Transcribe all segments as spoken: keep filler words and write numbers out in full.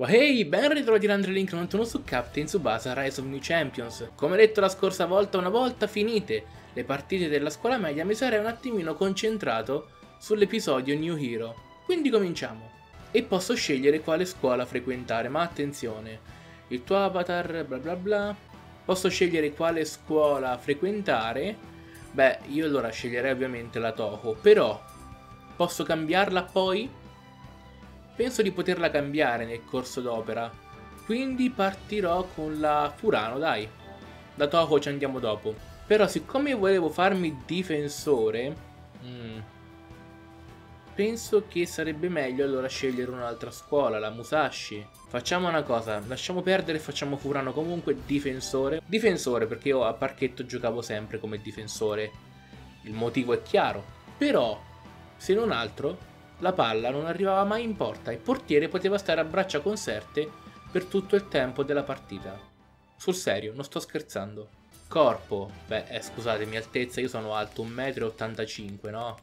Hey, ben ritrovati da Andrelink novantuno su Captain Tsubasa Rise of New Champions. Come detto la scorsa volta, una volta finite le partite della scuola media mi sarei un attimino concentrato sull'episodio New Hero. Quindi cominciamo. E posso scegliere quale scuola frequentare, ma attenzione, il tuo avatar bla bla bla. Posso scegliere quale scuola frequentare. Beh, io allora sceglierei ovviamente la Toho, però posso cambiarla poi? Penso di poterla cambiare nel corso d'opera, quindi partirò con la Furano, dai. Da Toho ci andiamo dopo. Però siccome volevo farmi difensore, hmm, penso che sarebbe meglio allora scegliere un'altra scuola, la Musashi. Facciamo una cosa, lasciamo perdere e facciamo Furano comunque difensore. Difensore perché io a parchetto giocavo sempre come difensore, il motivo è chiaro. Però, se non altro, la palla non arrivava mai in porta e il portiere poteva stare a braccia conserte per tutto il tempo della partita. Sul serio, non sto scherzando. Corpo, beh, eh, scusatemi, altezza, io sono alto un metro e ottantacinque, no?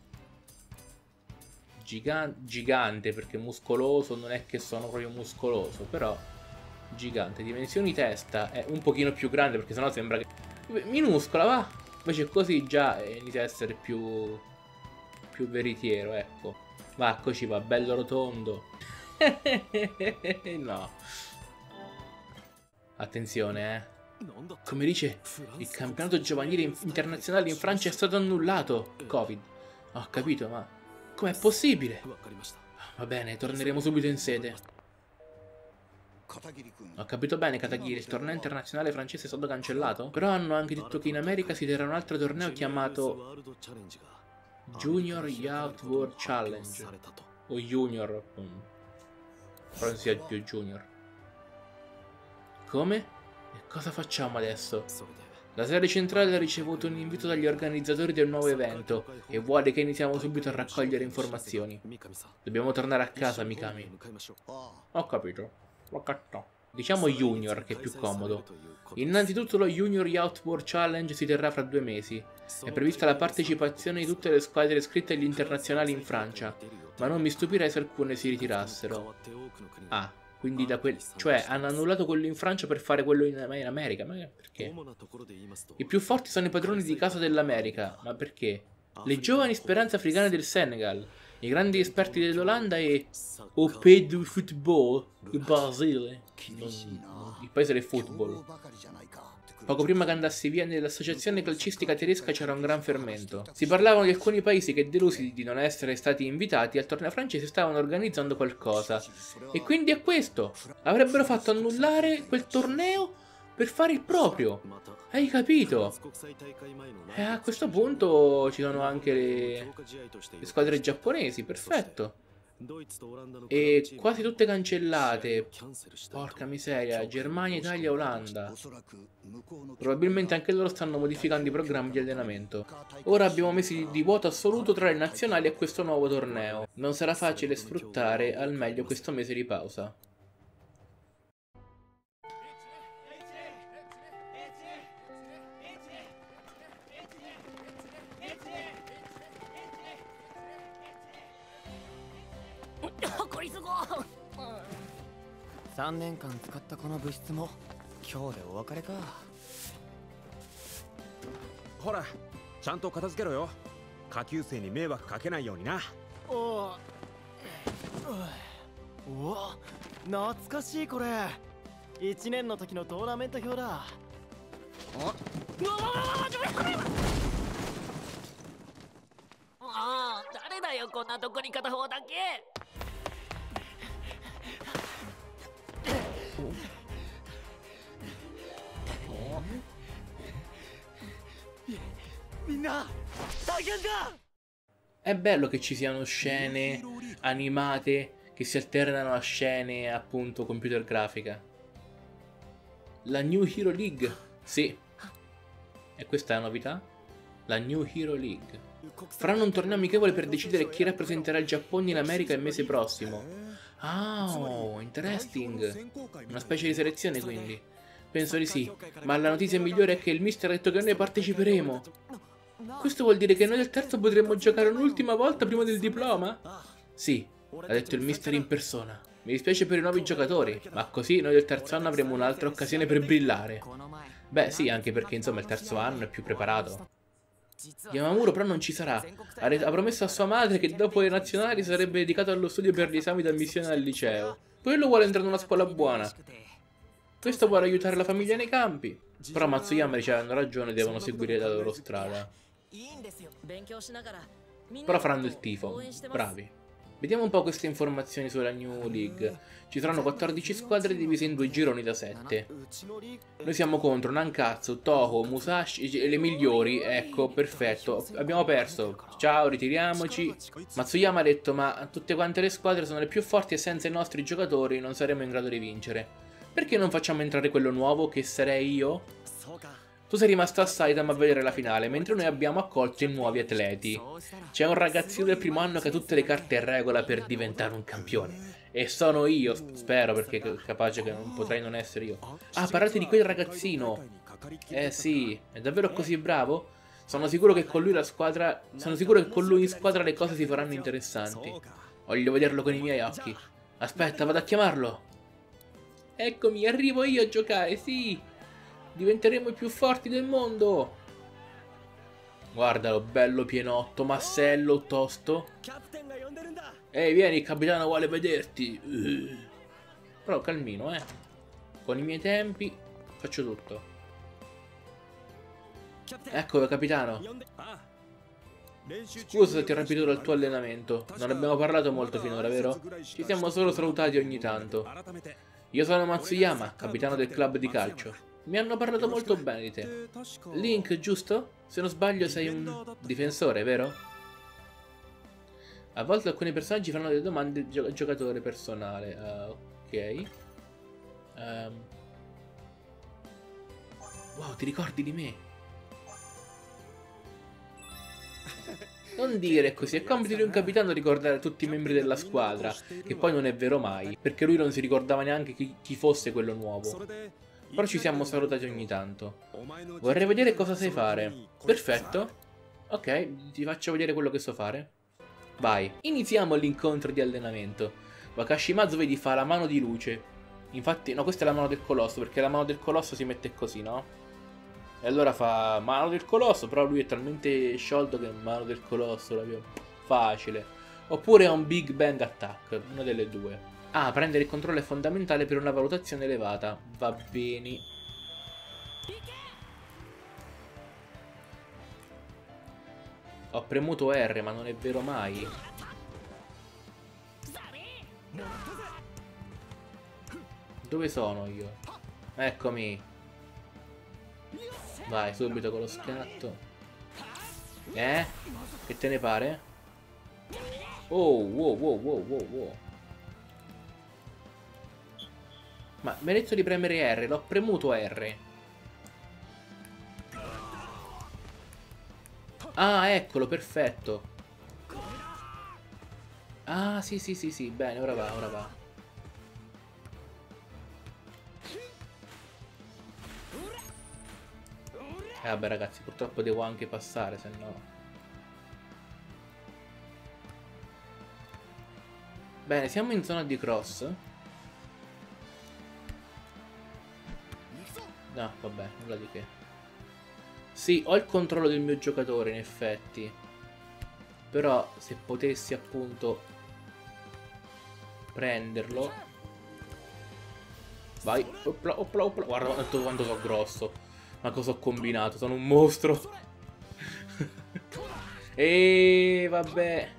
Gigan gigante, perché muscoloso non è che sono proprio muscoloso, però gigante. Dimensioni testa è un pochino più grande, perché sennò sembra che... minuscola, va? Invece così già inizia a essere più... più veritiero, ecco. Va, eccoci va, bello rotondo. No. Attenzione, eh. Come dice, il campionato giovanile internazionale in Francia è stato annullato. Covid. Ho capito, ma com'è possibile? Va bene, torneremo subito in sede. Ho capito bene, Katagiri, il torneo internazionale francese è stato cancellato? Però hanno anche detto che in America si terrà un altro torneo chiamato Junior Youth World Challenge o Junior, però non sia più Junior. Come? E cosa facciamo adesso? La sede centrale ha ricevuto un invito dagli organizzatori del nuovo evento e vuole che iniziamo subito a raccogliere informazioni. Dobbiamo tornare a casa, Mikami. Ho capito. L'ho capito. Diciamo Junior, che è più comodo. Innanzitutto lo Junior Youth World Challenge si terrà fra due mesi. È prevista la partecipazione di tutte le squadre iscritte agli internazionali in Francia, ma non mi stupirei se alcune si ritirassero. Ah, quindi da quel... cioè hanno annullato quello in Francia per fare quello in, in America, ma perché? I più forti sono i padroni di casa dell'America, ma perché? Le giovani speranze africane del Senegal, i grandi esperti dell'Olanda e au pays du football, il Brasile, non, il paese del football. Poco prima che andassi via nell'associazione calcistica tedesca c'era un gran fermento. Si parlavano di alcuni paesi che, delusi di non essere stati invitati al torneo francese, stavano organizzando qualcosa. E quindi è questo. Avrebbero fatto annullare quel torneo per fare il proprio. Hai capito? E a questo punto ci sono anche le, le squadre giapponesi, perfetto. E quasi tutte cancellate. Porca miseria, Germania, Italia, Olanda. Probabilmente anche loro stanno modificando i programmi di allenamento. Ora abbiamo mesi di vuoto assoluto tra le nazionali e questo nuovo torneo. Non sarà facile sfruttare al meglio questo mese di pausa. さんねんかん使ったこの物質も今日でお別れか。 ほら、ちゃんと片付けろよ。下級生に迷惑かけないようにな。 おお、うわ、懐かしいこれ。いちねんの時のトーナメント表だ。あ、うわわわわ、ちょっとやめろ。ああ、誰だよこんなとこに片方だけ。 È bello che ci siano scene animate che si alternano a scene appunto computer grafica. La New Hero League, sì. E questa è la novità? La New Hero League. Faranno un torneo amichevole per decidere chi rappresenterà il Giappone in America il mese prossimo. Ah, oh, interesting. Una specie di selezione quindi. Penso di sì, ma la notizia migliore è che il mister ha detto che noi parteciperemo. Questo vuol dire che noi del terzo potremmo giocare un'ultima volta prima del diploma? Sì, l'ha detto il mister in persona. Mi dispiace per i nuovi giocatori, ma così noi del terzo anno avremo un'altra occasione per brillare. Beh sì, anche perché insomma il terzo anno è più preparato. Yamamuro però non ci sarà. Ha, ha promesso a sua madre che dopo le nazionali sarebbe dedicato allo studio per gli esami di ammissione al liceo. Quello vuole entrare in una scuola buona. Questo vuole aiutare la famiglia nei campi. Però Matsuyama dice hanno ragione, devono seguire la loro strada. Però faranno il tifo. Bravi. Vediamo un po' queste informazioni sulla New League. Ci saranno quattordici squadre divise in due gironi da sette. Noi siamo contro Nankatsu, Toho, Musashi e le migliori. Ecco, perfetto. Abbiamo perso. Ciao, ritiriamoci. Matsuyama ha detto, ma tutte quante le squadre sono le più forti e senza i nostri giocatori non saremo in grado di vincere. Perché non facciamo entrare quello nuovo, che sarei io? Tu sei rimasto a Saitama a vedere la finale, mentre noi abbiamo accolto i nuovi atleti. C'è un ragazzino del primo anno che ha tutte le carte in regola per diventare un campione. E sono io, spero, perché è capace che non potrei non essere io. Ah, parlate di quel ragazzino. Eh sì, è davvero così bravo? Sono sicuro che con lui la squadra... Sono sicuro che con lui in squadra le cose si faranno interessanti. Voglio vederlo con i miei occhi. Aspetta, vado a chiamarlo. Eccomi, arrivo io a giocare, sì. Diventeremo i più forti del mondo. Guardalo, bello pienotto, massello, tosto. Ehi, vieni, il capitano vuole vederti. Uh. Però calmino, eh. Con i miei tempi faccio tutto. Ecco, capitano. Scusa se ti ho rapito dal tuo allenamento. Non abbiamo parlato molto finora, vero? Ci siamo solo salutati ogni tanto. Io sono Matsuyama, capitano del club di calcio. Mi hanno parlato molto bene di te. Link, giusto? Se non sbaglio sei un difensore, vero? A volte alcuni personaggi fanno delle domande al gio giocatore personale. Uh, ok. Um. Wow, ti ricordi di me? Non dire così, è compito di un capitano ricordare tutti i membri della squadra, che poi non è vero mai, perché lui non si ricordava neanche chi, chi fosse quello nuovo. Però ci siamo salutati ogni tanto. Vorrei vedere cosa sai fare. Perfetto. Ok, ti faccio vedere quello che so fare. Vai. Iniziamo l'incontro di allenamento. Wakashimazu vedi fa la mano di luce. Infatti, no, questa è la mano del colosso, perché la mano del colosso si mette così, no? E allora fa mano del colosso, però lui è talmente sciolto che è mano del colosso, proprio facile. Oppure è un Big Bang Attack, una delle due. Ah, prendere il controllo è fondamentale per una valutazione elevata. Va bene. Ho premuto R, ma non è vero mai. Dove sono io? Eccomi. Vai, subito con lo scatto. Eh? Che te ne pare? Oh, wow, wow, wow, wow, wow. Ma mi ha detto di premere R, l'ho premuto R. Ah, eccolo, perfetto. Ah, sì, sì, sì, sì, bene, ora va, ora va. Eh vabbè ragazzi, purtroppo devo anche passare, se no... Bene, siamo in zona di cross. No, vabbè, nulla di che. Sì, ho il controllo del mio giocatore, in effetti. Però, se potessi appunto prenderlo. Vai, opla, opla, opla. Guarda quanto, quanto sono grosso. Ma cosa ho combinato? Sono un mostro. E vabbè.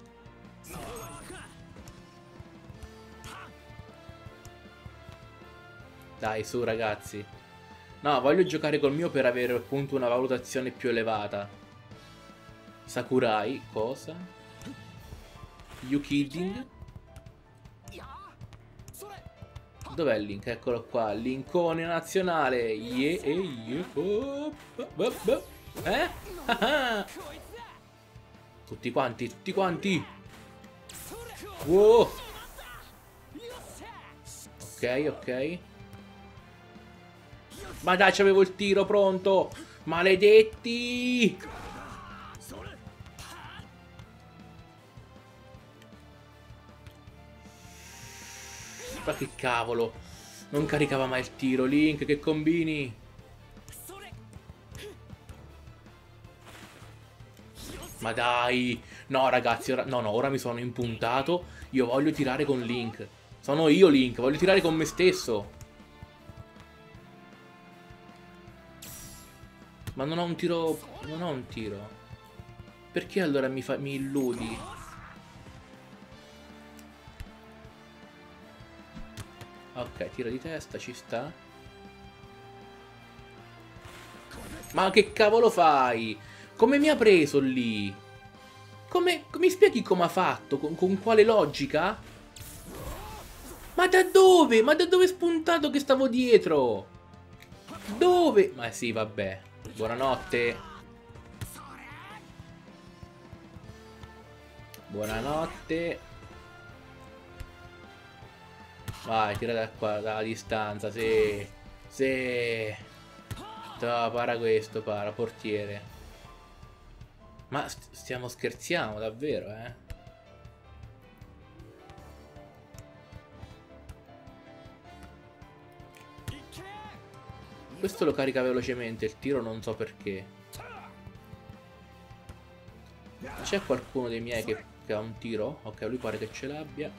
Dai, su ragazzi. No, voglio giocare col mio per avere appunto una valutazione più elevata. Sakurai, cosa? You kidding? Dov'è il Link? Eccolo qua, Linkone nazionale. Yeah, yeah, oh, oh, oh. Eh? Tutti quanti, tutti quanti. Wow. Ok, ok. Ma dai, c'avevo il tiro pronto. Maledetti. cavolo. Non caricava mai il tiro. Link, che combini? Ma dai. No, ragazzi, ora... no, no, ora mi sono impuntato. Io voglio tirare con Link. Sono io Link, voglio tirare con me stesso. Ma non ho un tiro... non ho un tiro. Perché allora mi, fa... mi illudi? Ok, tiro di testa, ci sta. Ma che cavolo fai? Come mi ha preso lì? Come... mi spieghi come ha fatto? Con, con quale logica? Ma da dove? Ma da dove è spuntato che stavo dietro? Dove? Ma sì, vabbè. Buonanotte. Buonanotte. Vai, tira da qua, dalla distanza, sì. Sì. No, para questo, para, portiere. Ma st stiamo scherziamo, davvero, eh? Questo lo carica velocemente, il tiro non so perché. C'è qualcuno dei miei che, che ha un tiro? Ok, lui pare che ce l'abbia.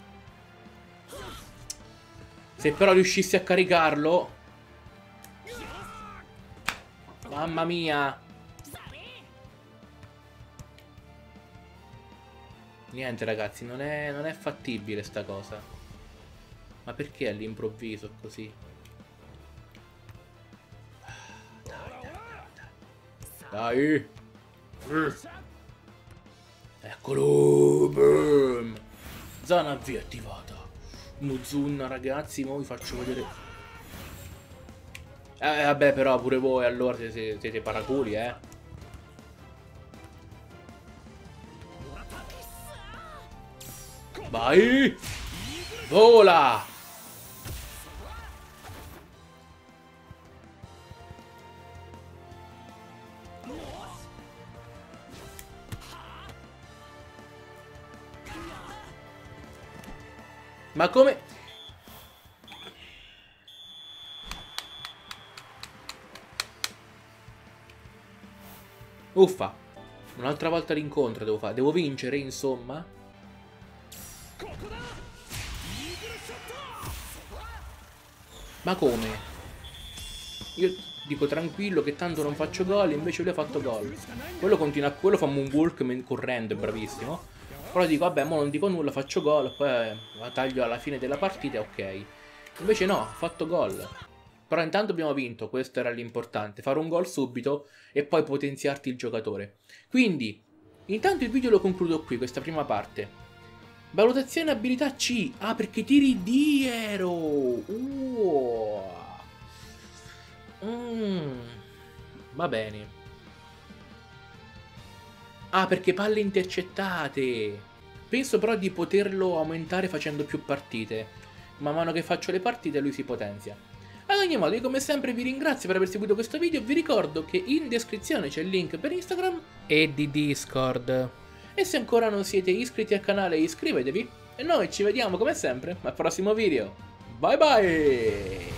Se però riuscissi a caricarlo... Mamma mia! Niente ragazzi, non è, non è fattibile sta cosa. Ma perché all'improvviso così? Dai, dai. Eccolo. Boom. Zona V attivata. Muzunna ragazzi, mo vi faccio vedere. Eh vabbè, però pure voi allora siete, siete paraculi, eh. Vai. Vola. Ma come? Uffa. Un'altra volta l'incontro devo fare. Devo vincere, insomma. Ma come? Io dico tranquillo che tanto non faccio gol, invece lui ha fatto gol. Quello continua a quello, fa moonwalk correndo, è bravissimo. Però dico, vabbè, mo non dico nulla, faccio gol, poi la taglio alla fine della partita, ok. Invece no, ho fatto gol. Però intanto abbiamo vinto, questo era l'importante. Fare un gol subito e poi potenziarti il giocatore. Quindi, intanto il video lo concludo qui, questa prima parte. Valutazione abilità C. Ah, perché tiri dietro. Uh. Mm. Va bene. Ah, perché palle intercettate. Penso però di poterlo aumentare facendo più partite. Man mano che faccio le partite lui si potenzia. Ad ogni modo, io come sempre vi ringrazio per aver seguito questo video. Vi ricordo che in descrizione c'è il link per Instagram e di Discord. E se ancora non siete iscritti al canale iscrivetevi. E noi ci vediamo come sempre al prossimo video. Bye bye!